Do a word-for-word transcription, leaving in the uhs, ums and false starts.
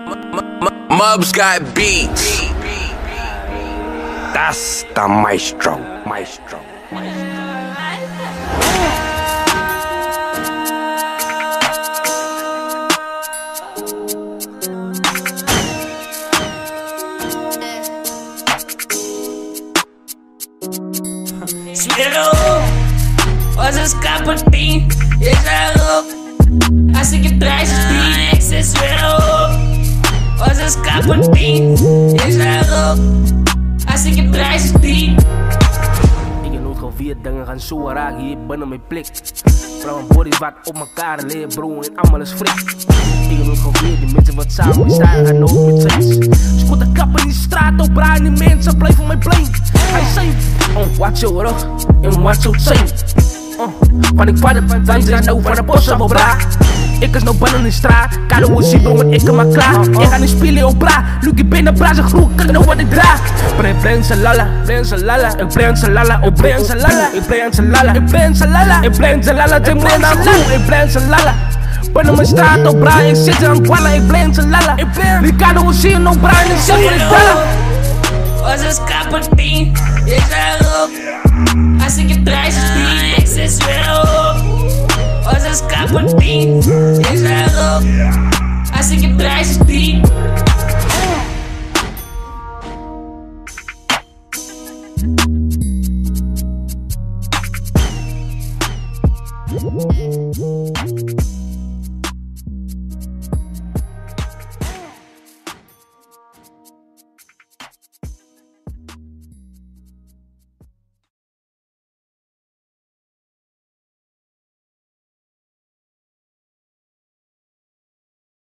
Mubs got beats. That's the maestro, maestro. Smeerop, was een Kapedien, is erop. Als ik het draai, is die, ik zit smeerop. Was een Kapedien, is erop. Als ik het draai, is die. Ik heb nooit gevierd, dingen gaan zo raak hier binnen mijn plek. Vrouwen body wat op elkaar leer bro en allemaal is frik. Ik heb nooit gevierd, die mensen wat samen staan gaan nooit met trends. Scoot de kappen in die straat op braai, die mensen blijven mij blame. Hij zei, oh watch your rug en watch your chain. Oh, van ik vader, dan zijn nou van de bossen op bra. Ik is nou binnen in de straat, kado hoe zie bro, ik kan maar klaar. Ik ga niet spelen op bra, Lucie binnen bra, ze groen, kan nou wat ik draag. Ik breng ze lala, breng ze lala, ik breng ze lala, ik breng ze lala, ik breng ze lala, ik breng ze lala, ik breng ze lala, ik breng ze lala, ik breng ze lala. Binnen mijn straat op bra, ik zit aan kwalla, ik breng ze lala. Ik kado hoe zie je nou bra, en ik zit voor die bala. Was een Kapedien, is erop. Als ik het draai, is die, ik zit weer op. Was een Kapedien, is erop. Als ik het draai, is die. Thank you.